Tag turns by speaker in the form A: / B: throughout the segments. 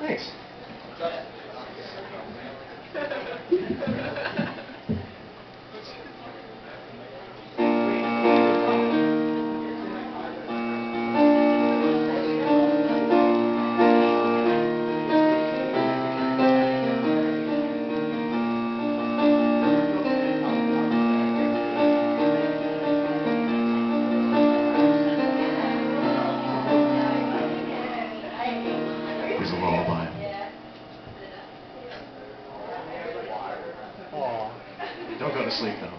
A: Thanks. Here's a lullaby. Don't go to sleep though.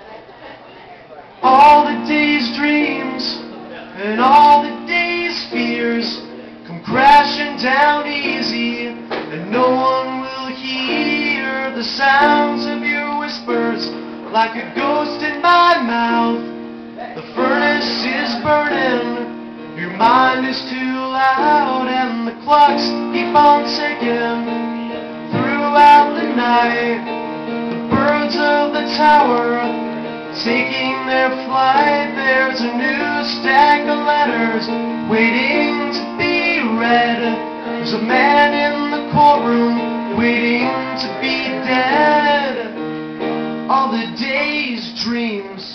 A: All the day's dreams and all the day's fears come crashing down easy, and no one will hear the sounds of your whispers like a ghost in my mouth. The furnace is burning, your mind is too loud, and the clocks keep on ticking throughout the night. The birds of the tower taking their flight. There's a new stack of letters waiting to be read. There's a man in the courtroom waiting to be dead. All the day's dreams.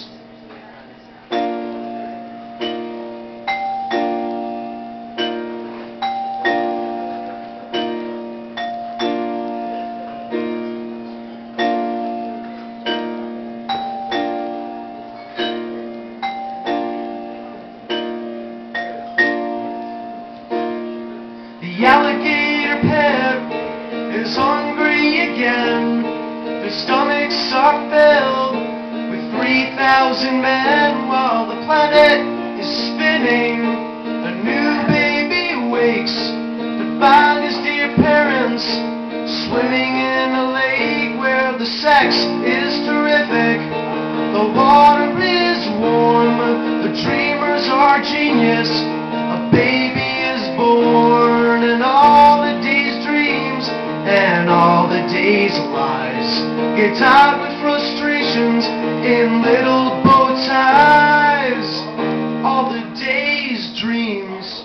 A: The alligator pet is hungry again. Their stomachs are filled with 3,000 men. While the planet is spinning, a new baby wakes to find his dear parents swimming in a lake where the sex is terrific. The water is warm, the dreamers are genius. A baby is born, and all the day's dreams and all the day's lies get tied with frustrations in little bow ties. All the day's dreams.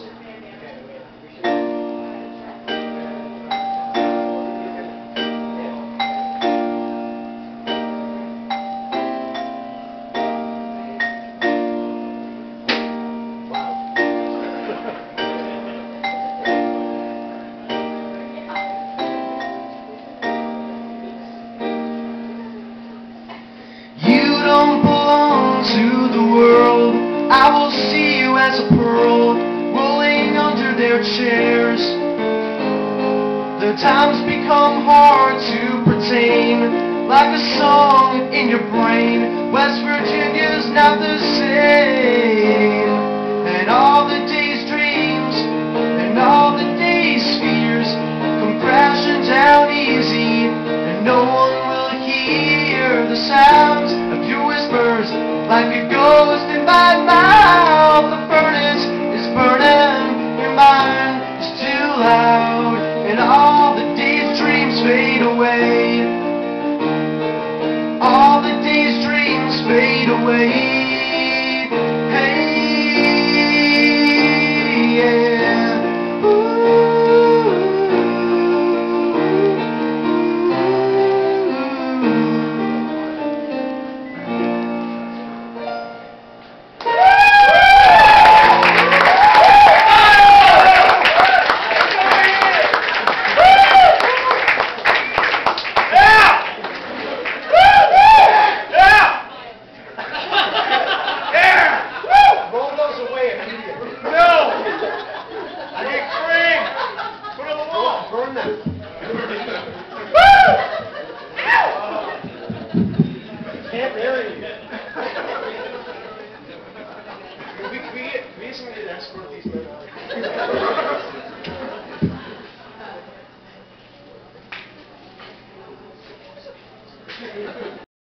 A: Don't belong to the world. I will see you as a pearl rolling under their chairs. The times become hard to pertain, like a song in your brain. West Virginia's not the same. And all the day's dreams and all the day's fears come crashing down easy, and no one will hear the sounds of your whispers like a ghost in my mouth. The furnace is burning, your mind is too loud, and all the day's dreams fade away. All the day's dreams fade away. Can't bury you. Can we get somebody to escort these men out?